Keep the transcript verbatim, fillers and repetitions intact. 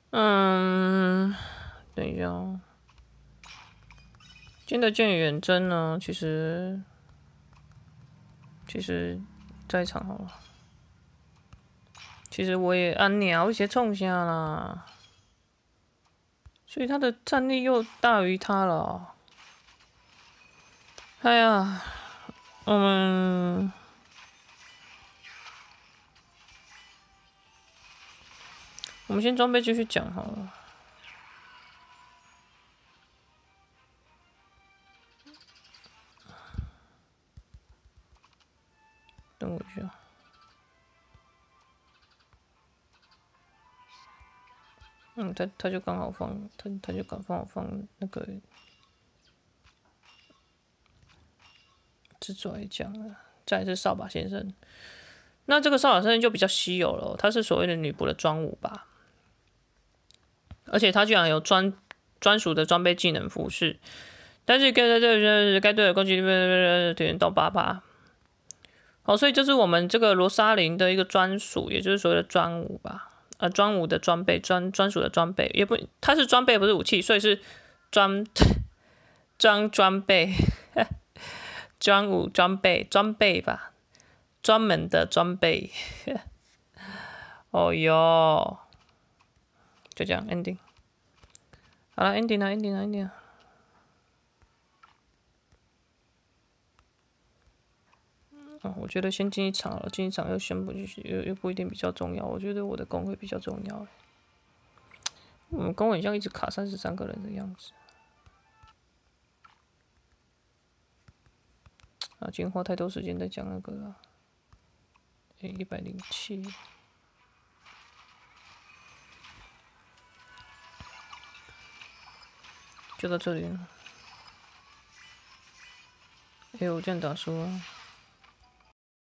嗯，等一下哦。今天的剑与远征呢，其实其实在场好了。其实我也按鸟一些冲下啦，所以他的战力又大于他了。哎呀，我们我们先装备继续讲好了。等我一下。嗯，他他就刚好放，他他就刚好放那个制作来讲了。再来是扫把先生，那这个扫把先生就比较稀有了，他是所谓的女仆的装武吧，而且他居然有专专属的装备技能服饰，但是该在这里该对的攻击敌人到八八。好，所以这是我们这个罗莎琳的一个专属，也就是所谓的专武吧。呃，专武的装备，专专属的装备，也不，它是装备，不是武器，所以是专专装备，专武装备，装备吧，专门的装备。哦哟，就这样 ending。好了 ，ending 了，ending 了，ending 了。哦，我觉得先进一场了，进一场又宣布，又又不一定比较重要。我觉得我的工会比较重要。我们工会像一直卡三十三个人的样子。啊，今天花太多时间在讲那个了。诶，一百零七，就到这里了。诶，我这样打输了。